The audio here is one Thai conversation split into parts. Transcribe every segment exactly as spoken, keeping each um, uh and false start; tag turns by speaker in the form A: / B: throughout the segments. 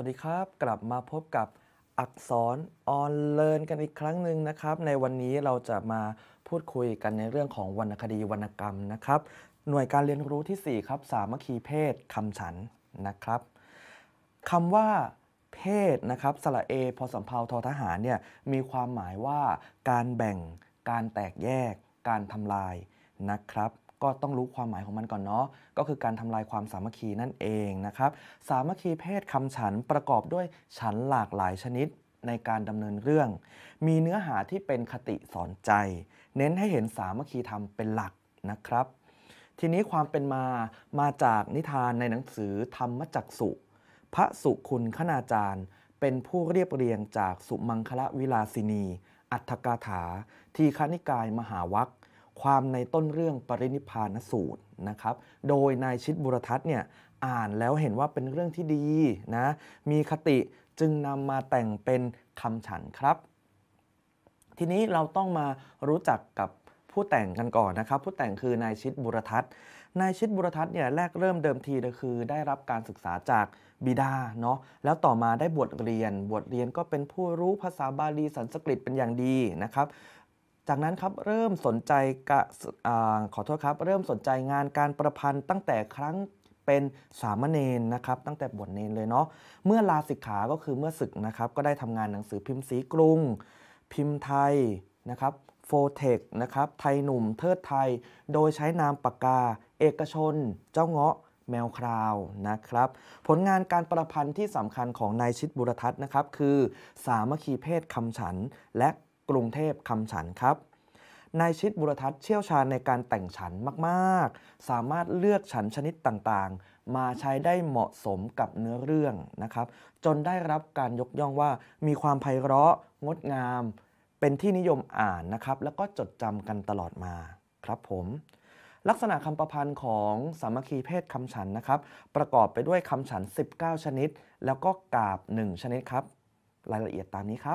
A: วัสดีครับกลับมาพบกับอักษรออนเลิร์นกันอีกครั้งหนึ่งนะครับในวันนี้เราจะมาพูดคุยกันในเรื่องของวรรณคดีวรรณกรรมนะครับหน่วยการเรียนรู้ที่สี่ครับสามัคคีเพศคำฉันนะครับคำว่าเพศนะครับสระเอพอสำเภาทอทหารเนี่ยมีความหมายว่าการแบ่งการแตกแยกการทำลายนะครับก็ต้องรู้ความหมายของมันก่อนเนาะก็คือการทำลายความสามัคคีนั่นเองนะครับสามัคคีเพศคำฉันประกอบด้วยฉันหลากหลายชนิดในการดำเนินเรื่องมีเนื้อหาที่เป็นคติสอนใจเน้นให้เห็นสามัคคีธรรมเป็นหลักนะครับทีนี้ความเป็นมามาจากนิทานในหนังสือธรรมจักสุพระสุคุณคณาจารย์เป็นผู้เรียบเรียงจากสุมังคละวิลาสินีอัฏฐกาถาทีฆนิกายมหาวรรคความในต้นเรื่องปรินิพพานสูตรนะครับโดยนายชิตบุรทัศน์เนี่ยอ่านแล้วเห็นว่าเป็นเรื่องที่ดีนะมีคติจึงนำมาแต่งเป็นคำฉันครับทีนี้เราต้องมารู้จักกับผู้แต่งกันก่อนนะครับผู้แต่งคือนายชิตบุรทัศน์นายชิตบุรทัศน์เนี่ยแรกเริ่มเดิมทีก็คือได้รับการศึกษาจากบิดาเนาะแล้วต่อมาได้บวชเรียนบวชเรียนก็เป็นผู้รู้ภาษาบาลีสันสกฤตเป็นอย่างดีนะครับจากนั้นครับเริ่มสนใจกะอาขอโทษครับเริ่มสนใจงานการประพันธ์ตั้งแต่ครั้งเป็นสามเณรนะครับตั้งแต่บวชเนรเลยเนาะเมื่อลาสิกขาก็คือเมื่อศึกนะครับก็ได้ทำงานหนังสือพิมพ์สีกรุงพิมพ์ไทยนะครับโฟเทคนะครับไทยหนุ่มเทิดไทยโดยใช้นามปากกาเอกชนเจ้าเงาะแมวคราวนะครับผลงานการประพันธ์ที่สำคัญของนายชิตบุรทัศน์นะครับคือสามัคคีเพศคำฉันและกรุงเทพคำฉันครับนายชิตบุรทัศน์เชี่ยวชาญในการแต่งฉันมากๆสามารถเลือกฉันชนิดต่างๆมาใช้ได้เหมาะสมกับเนื้อเรื่องนะครับจนได้รับการยกย่องว่ามีความไพเราะงดงามเป็นที่นิยมอ่านนะครับแล้วก็จดจำกันตลอดมาครับผมลักษณะคำประพันธ์ของสามัคคีเพศคำฉันนะครับประกอบไปด้วยคำฉันสิบเก้าชนิดแล้วก็กาบหนึ่งชนิดครับรายละเอียดตามนี้ครับ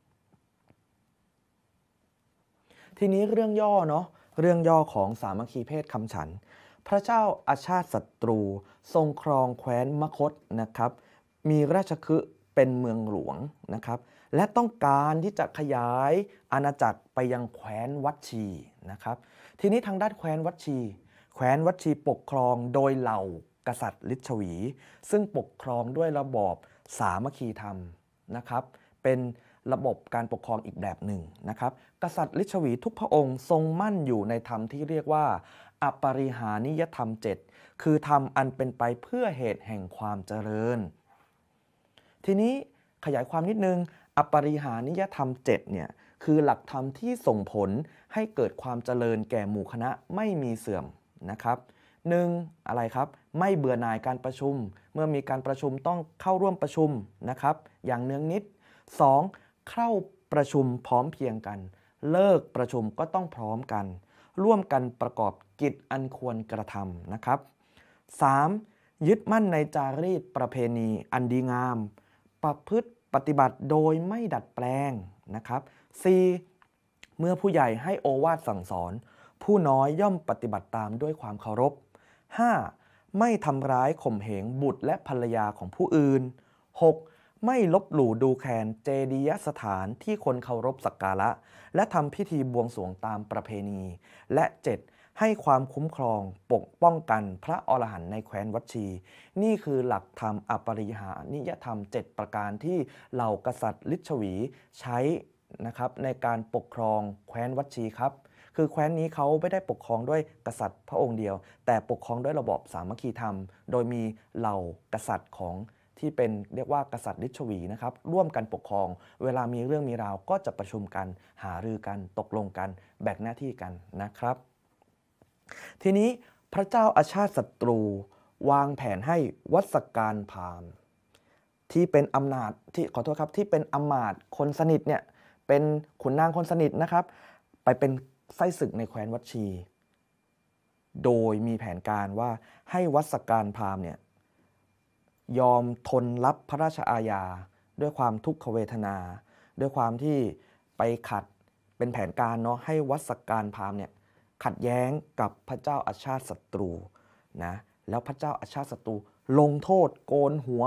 A: ทีนี้เรื่องย่อเนาะเรื่องย่อของสามัคคีเพศคำฉันพระเจ้าอาชาติศัตรูทรงครองแคว้นมคธนะครับมีราชคฤห์เป็นเมืองหลวงนะครับและต้องการที่จะขยายอาณาจักรไปยังแคว้นวัดชีนะครับทีนี้ทางด้านแคว้นวัดชีแคว้นวัดชีปกครองโดยเหล่ากษัตริย์ฤชวีซึ่งปกครองด้วยระบอบสามัคคีธรรมนะครับเป็นระบบการปกครองอีกแบบหนึ่งนะครับกษัตริย์ฤชวีทุกพระองค์ทรงมั่นอยู่ในธรรมที่เรียกว่าอปริหานิยธรรมเจ็ดคือธรรมอันเป็นไปเพื่อเหตุแห่งความเจริญทีนี้ขยายความนิดนึงอปริหานิยธรรมเจ็ดเนี่ยคือหลักธรรมที่ส่งผลให้เกิดความเจริญแก่หมู่คณะไม่มีเสื่อมนะครับหนึ่งอะไรครับไม่เบื่อหน่ายการประชุมเมื่อมีการประชุมต้องเข้าร่วมประชุมนะครับอย่างเนืองนิด สอง. เข้าประชุมพร้อมเพรียงกันเลิกประชุมก็ต้องพร้อมกันร่วมกันประกอบกิจอันควรกระทำนะครับ สาม. ยึดมั่นในจารีตประเพณีอันดีงามประพฤติปฏิบัติโดยไม่ดัดแปลงนะครับ สี่. เมื่อผู้ใหญ่ให้โอวาทสั่งสอนผู้น้อยย่อมปฏิบัติตามด้วยความเคารพ ห้า. ไม่ทำร้ายข่มเหงบุตรและภรรยาของผู้อื่น หก. ไม่ลบหลู่ดูแคลนเจดียสถานที่คนเคารพสักการะและทำพิธีบวงสรวงตามประเพณีและ เจ็ด. ให้ความคุ้มครองปกป้องกันพระอรหันต์ในแคว้นวัดชีนี่คือหลักธรรมอปริหานิยธรรมเจ็ดประการที่เหล่ากษัตริย์ฤชวีใช้นะครับในการปกครองแคว้นวัดชีครับคือแคว้นนี้เขาไม่ได้ปกครองด้วยกษัตริย์พระองค์เดียวแต่ปกครองด้วยระบอบสามัคคีธรรมโดยมีเหล่ากษัตริย์ของที่เป็นเรียกว่ากษัตริย์ฤชวีนะครับร่วมกันปกครองเวลามีเรื่องมีราวก็จะประชุมกันหารือกันตกลงกันแบ่งหน้าที่กันนะครับทีนี้พระเจ้าอาชาติศัตรูวางแผนให้วัสการพราหมณ์ที่เป็นอำนาจที่ขอโทษครับที่เป็นอำมาตย์คนสนิทเนี่ยเป็นขุนนางคนสนิทนะครับไปเป็นไส้ศึกในแคว้นวัดชีโดยมีแผนการว่าให้วัสการพราหมณ์เนี่ยยอมทนรับพระราชอาญาด้วยความทุกขเวทนาด้วยความที่ไปขัดเป็นแผนการเนาะให้วัสการพราหมณ์เนี่ยขัดแย้งกับพระเจ้าอาชาติศัตรูนะแล้วพระเจ้าอาชาติศัตรูลงโทษโกนหัว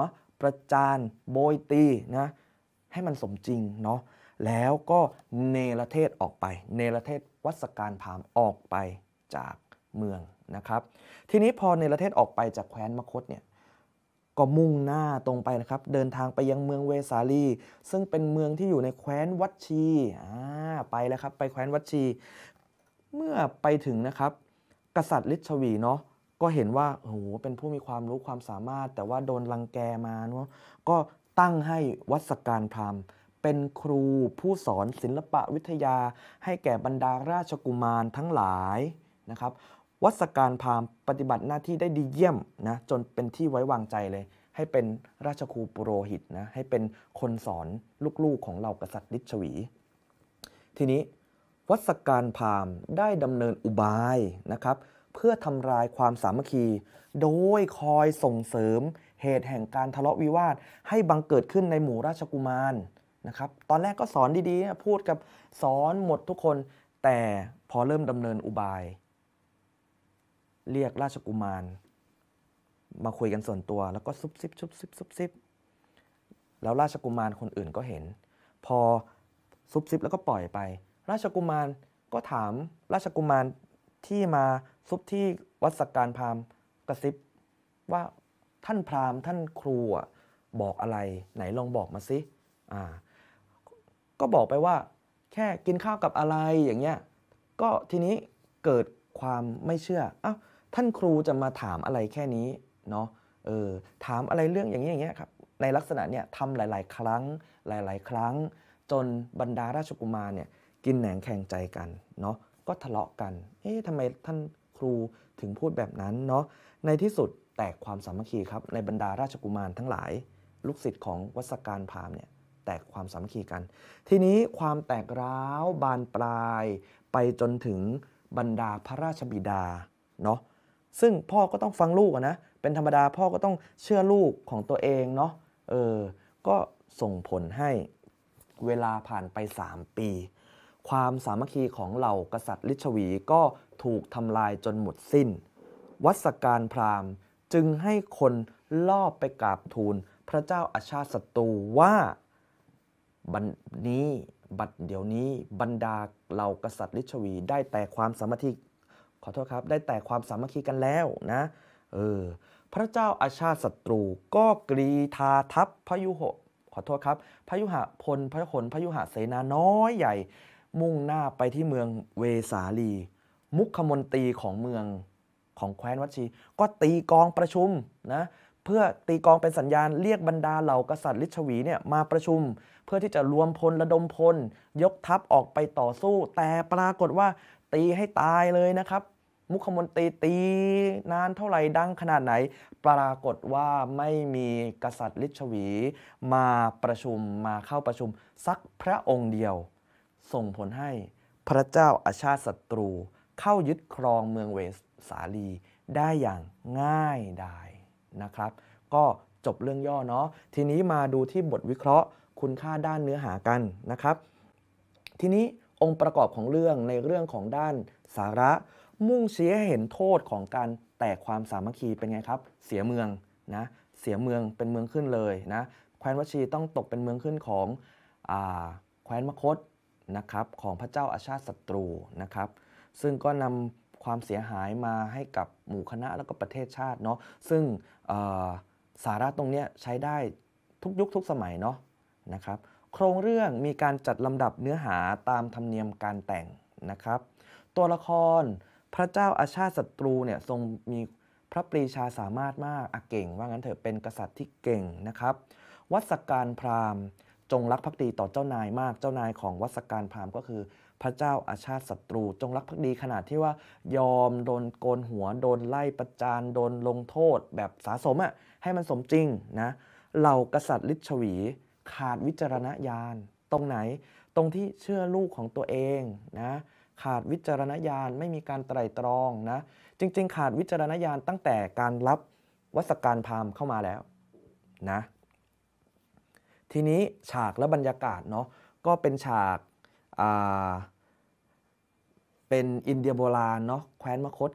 A: ประจานโบยตีนะให้มันสมจริงเนาะแล้วก็เนรเทศออกไปเนรเทศวัสการพราหมณ์ออกไปจากเมืองนะครับทีนี้พอเนรเทศออกไปจากแคว้นมคธเนี่ยก็มุ่งหน้าตรงไปนะครับเดินทางไปยังเมืองเวสาลีซึ่งเป็นเมืองที่อยู่ในแคว้นวัชชีอ่าไปแล้วครับไปแคว้นวัชชีเมื่อไปถึงนะครับกษัตริย์ฤชวีเนาะก็เห็นว่าโอ้โหเป็นผู้มีความรู้ความสามารถแต่ว่าโดนรังแกมาเนาะก็ตั้งให้วัสการพราหมณ์เป็นครูผู้สอนศิลปวิทยาให้แก่บรรดาราชกุมารทั้งหลายนะครับวัสการพราหมณ์ปฏิบัติหน้าที่ได้ดีเยี่ยมนะจนเป็นที่ไว้วางใจเลยให้เป็นราชครูปุโรหิตนะให้เป็นคนสอนลูกๆของเหล่ากษัตริย์ฤชวีทีนี้วัสการพราหมณ์ได้ดำเนินอุบายนะครับเพื่อทำลายความสามัคคีโดยคอยส่งเสริมเหตุแห่งการทะเลาะวิวาทให้บังเกิดขึ้นในหมู่ราชกุมารนะครับตอนแรกก็สอนดีๆพูดกับสอนหมดทุกคนแต่พอเริ่มดำเนินอุบายเรียกราชกุมารมาคุยกันส่วนตัวแล้วก็ซุบซิบซุบซิบซุบซิบแล้วราชกุมารคนอื่นก็เห็นพอซุบซิบแล้วก็ปล่อยไปราชกุมารก็ถามราชกุมารที่มาซุบที่วัดสักการพราหมณ์กระซิบว่าท่านพราหมณ์ท่านครูบอกอะไรไหนลองบอกมาสิอ่าก็บอกไปว่าแค่กินข้าวกับอะไรอย่างเงี้ยก็ทีนี้เกิดความไม่เชื่ออ้าวท่านครูจะมาถามอะไรแค่นี้เนาะเออถามอะไรเรื่องอย่างนี้อย่างเงี้ยครับในลักษณะเนี่ยทำหลายๆครั้งหลายๆครั้งจนบรรดาราชกุมารเนี่ยกินแหนงแข่งใจกันเนาะก็ทะเลาะกันเอ๊ะทำไมท่านครูถึงพูดแบบนั้นเนาะในที่สุดแตกความสามัคคีครับในบรรดาราชกุมารทั้งหลายลูกศิษย์ของวัสการพราหมณ์เนี่ยแตกความสามัคคีกันทีนี้ความแตกร้าวบานปลายไปจนถึงบรรดาพระราชบิดาเนาะซึ่งพ่อก็ต้องฟังลูกนะเป็นธรรมดาพ่อก็ต้องเชื่อลูกของตัวเองเนาะเออก็ส่งผลให้เวลาผ่านไปสามปีความสามัคคีของเหล่ากษัตริย์ฤชวีก็ถูกทำลายจนหมดสิ้นวัสการพราหมณ์จึงให้คนลอบไปกราบทูลพระเจ้าอาชาติศัตรูว่าบัดนี้บัดเดี๋ยวนี้บรรดาเหล่ากษัตริย์ฤชวีได้แต่ความสามัคคีขอโทษครับได้แต่ความสามัคคีกันแล้วนะเออพระเจ้าอาชาติศัตรูก็กรีธาทัพพยุหขอโทษครับพยุหพลพหลพยุหเสนาน้อยใหญ่มุ่งหน้าไปที่เมืองเวสาลีมุขมนตรีของเมืองของแคว้นวัชีก็ตีกองประชุมนะเพื่อตีกองเป็นสัญญาณเรียกบรรดาเหล่ากษัตริย์ฤชวีเนี่ยมาประชุมเพื่อที่จะรวมพลระดมพลยกทัพออกไปต่อสู้แต่ปรากฏว่าตีให้ตายเลยนะครับมุขมนตรีตีนานเท่าไหร่ดังขนาดไหนปรากฏว่าไม่มีกษัตริย์ฤชวีมาประชุมมาเข้าประชุมสักพระองค์เดียวส่งผลให้พระเจ้าอาชาติศัตรูเข้ายึดครองเมืองเวสาลีได้อย่างง่ายดายนะครับก็จบเรื่องย่อเนาะทีนี้มาดูที่บทวิเคราะห์คุณค่าด้านเนื้อหากันนะครับทีนี้องค์ประกอบของเรื่องในเรื่องของด้านสาระมุ่งชี้ให้เห็นโทษของการแตกความสามัคคีเป็นไงครับเสียเมืองนะเสียเมืองเป็นเมืองขึ้นเลยนะแคว้นวัชีต้องตกเป็นเมืองขึ้นของอ่าแคว้นมคธนะครับของพระเจ้าอาชาติศัตรูนะครับซึ่งก็นำความเสียหายมาให้กับหมู่คณะแล้วก็ประเทศชาติเนาะซึ่งสาระตรงนี้ใช้ได้ทุกยุคทุกสมัยเนาะนะครับโครงเรื่องมีการจัดลำดับเนื้อหาตามธรรมเนียมการแต่งนะครับตัวละครพระเจ้าอาชาติศัตรูเนี่ยทรงมีพระปรีชาสามารถมากเก่งว่างั้นเถอะเป็นกษัตริย์ที่เก่งนะครับวัสการพราหมณ์จงรักภักดีต่อเจ้านายมากเจ้านายของวัสการพราหมณ์ก็คือพระเจ้าอาชาติศัตรูจงรักภักดีขนาดที่ว่ายอมโดนโกนหัวโดนไล่ประจานโดนลงโทษแบบสาสมอ่ะให้มันสมจริงนะเหล่ากษัตริย์ฤชวีขาดวิจารณญาณตรงไหนตรงที่เชื่อลูกของตัวเองนะขาดวิจารณญาณไม่มีการไตร่ตรองนะจริงๆขาดวิจารณญาณตั้งแต่การรับวัสการพราหมณ์เข้ามาแล้วนะทีนี้ฉากและบรรยากาศเนาะก็เป็นฉากเป็นอินเดียโบราณเนาะแคว้นมคธกับแค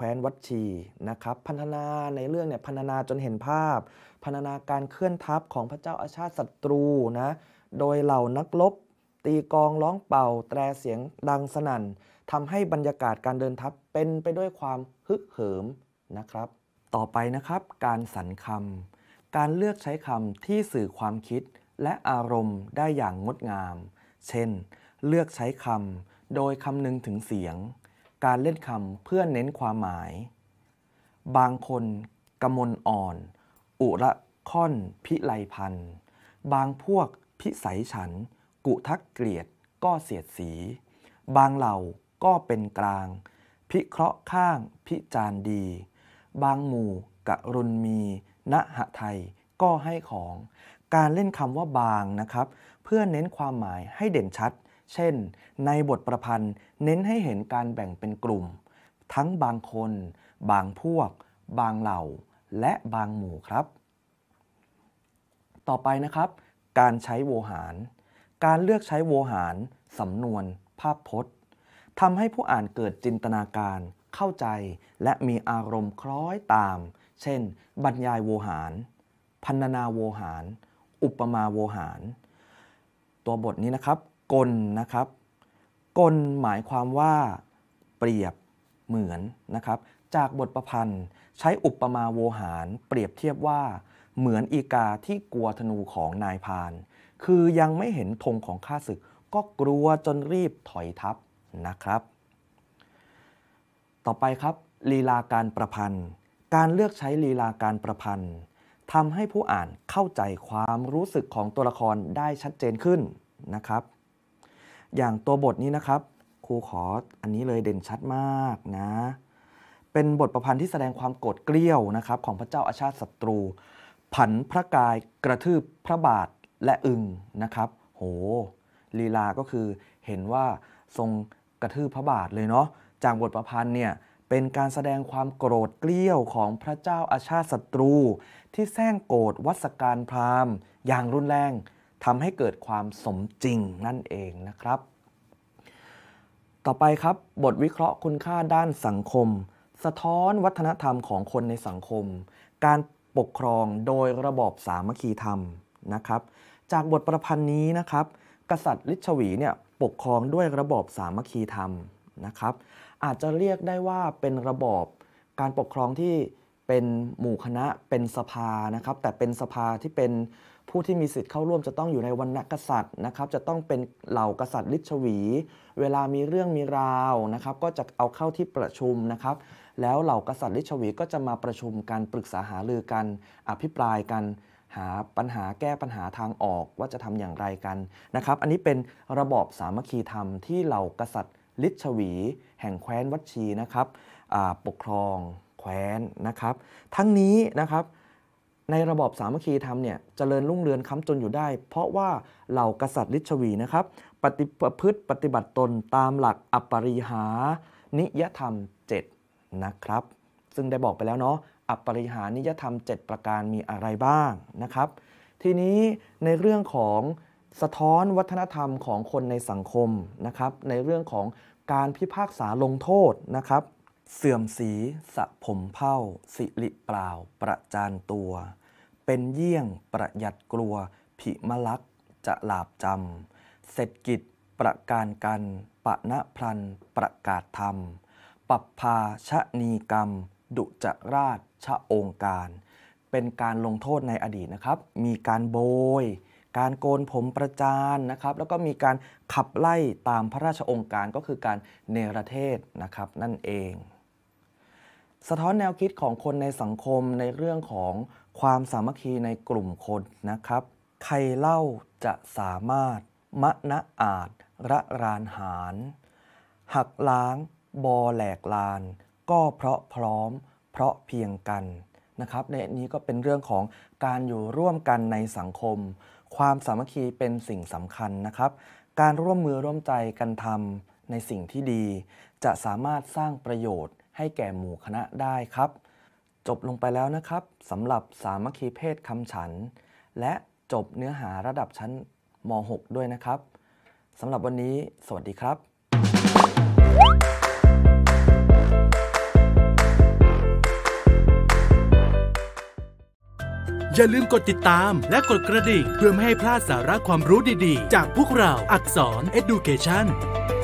A: ว้นวัดชีนะครับพรรณนาในเรื่องเนี่ยพรรณนาจนเห็นภาพพรรณนาการเคลื่อนทัพของพระเจ้าอาชาติศัตรูนะโดยเหล่านักรบตีกลองร้องเป่าแตรเสียงดังสนั่นทำให้บรรยากาศการเดินทัพเป็นไปด้วยความฮึกเหิมนะครับต่อไปนะครับการสรรคำการเลือกใช้คำที่สื่อความคิดและอารมณ์ได้อย่างงดงามเช่นเลือกใช้คำโดยคำนึงถึงเสียงการเล่นคำเพื่อเน้นความหมายบางคนกมลอ่อนอุระค่อนพิไลพันธ์บางพวกพิสัยฉันกุทักเกลียดก็เสียดสีบางเหล่าก็เป็นกลางพิเคราะห์ข้างพิจารณ์ดีบางหมู่กะรุณมีณหไทยก็ให้ของการเล่นคำว่าบางนะครับเพื่อเน้นความหมายให้เด่นชัดเช่นในบทประพันธ์เน้นให้เห็นการแบ่งเป็นกลุ่มทั้งบางคนบางพวกบางเหล่าและบางหมู่ครับต่อไปนะครับการใช้โวหารการเลือกใช้โวหารสำนวนภาพพจน์ทำให้ผู้อ่านเกิดจินตนาการเข้าใจและมีอารมณ์คล้อยตามเช่นบรรยายโวหารพรรณนาโวหารอุปมาโวหารตัวบทนี้นะครับกลนะครับกลหมายความว่าเปรียบเหมือนนะครับจากบทประพันธ์ใช้อุปมาโวหารเปรียบเทียบว่าเหมือนอีกาที่กลัวธนูของนายพรานคือยังไม่เห็นธงของข้าศึกก็กลัวจนรีบถอยทัพนะครับต่อไปครับลีลาการประพันธ์การเลือกใช้ลีลาการประพันธ์ทำให้ผู้อ่านเข้าใจความรู้สึกของตัวละครได้ชัดเจนขึ้นนะครับอย่างตัวบทนี้นะครับครูขออันนี้เลยเด่นชัดมากนะเป็นบทประพันธ์ที่แสดงความโกรธเกรี้ยวนะครับของพระเจ้าอาชาติศัตรูผันพระกายกระทืบพระบาทและอึงนะครับโหลีลาก็คือเห็นว่าทรงกระทืบพระบาทเลยเนาะจากบทประพันธ์เนี่ยเป็นการแสดงความโกรธเกรี้ยวของพระเจ้าอาชาติศัตรูที่แซงโกรธวัศการพราหมณ์อย่างรุนแรงทำให้เกิดความสมจริงนั่นเองนะครับต่อไปครับบทวิเคราะห์คุณค่าด้านสังคมสะท้อนวัฒนธรรมของคนในสังคมการปกครองโดยระบอบสามัคคีธรรมนะครับจากบทประพันธ์นี้นะครับกษัตริย์ลิชวีเนี่ยปกครองด้วยระบอบสามัคคีธรรมนะครับอาจจะเรียกได้ว่าเป็นระบอบการปกครองที่เป็นหมู่คณะเป็นสภานะครับแต่เป็นสภาที่เป็นผู้ที่มีสิทธิ์เข้าร่วมจะต้องอยู่ในวรรณกษัตริย์นะครับจะต้องเป็นเหล่ากษัตริย์ลิชวีเวลามีเรื่องมีราวนะครับก็จะเอาเข้าที่ประชุมนะครับแล้วเหล่ากษัตริย์ลิชวีก็จะมาประชุมกันปรึกษาหารือกันอภิปรายกันหาปัญหาแก้ปัญหาทางออกว่าจะทำอย่างไรกันนะครับอันนี้เป็นระบอบสามัคคีธรรมที่เหล่ากษัตริย์ลิชวีแห่งแคว้นวัดชีนะครับปกครองแคว้นนะครับทั้งนี้นะครับในระบอบสามัคคีธรรมเนี่ยเจริญรุ่งเรืองค้ำจนอยู่ได้เพราะว่าเหล่ากษัตริย์ลิชวีนะครับปฏิประพฤติปฏิบัติตนตามหลักอปริหานิยธรรมเจ็ดนะครับซึ่งได้บอกไปแล้วเนาะอปริหานิยธรรมเจ็ดประการมีอะไรบ้างนะครับทีนี้ในเรื่องของสะท้อนวัฒนธรรมของคนในสังคมนะครับในเรื่องของการพิพากษาลงโทษนะครับเสื่อมสีสะผมเผ้าสิริเปล่าประจานตัวเป็นเยี่ยงประหยัดกลัวผิมลักจะหลาบจำเสร็จกิจประการกันปะณพลันประกาศธรรมปัปพาชนีกรรมดุจราชชะองค์การเป็นการลงโทษในอดีตนะครับมีการโบยการโกนผมประจานนะครับแล้วก็มีการขับไล่ตามพระราชองค์การก็คือการเนรเทศนะครับนั่นเองสะท้อนแนวคิดของคนในสังคมในเรื่องของความสามัคคีในกลุ่มคนนะครับใครเล่าจะสามารถมะนะอาจระรานหารหักล้างบอแหลกลานก็เพราะพร้อมเพราะเพียงกันนะครับในนี้ก็เป็นเรื่องของการอยู่ร่วมกันในสังคมความสามัคคีเป็นสิ่งสำคัญนะครับการร่วมมือร่วมใจกันทำในสิ่งที่ดีจะสามารถสร้างประโยชน์ให้แก่หมู่คณะได้ครับจบลงไปแล้วนะครับสำหรับสามัคคีเพศคำฉันและจบเนื้อหาระดับชั้นม หก ด้วยนะครับสำหรับวันนี้สวัสดีครับ
B: อย่าลืมกดติดตามและกดกระดิ่งเพื่อไม่ให้พลาดสาระความรู้ดีๆจากพวกเราอักษร Education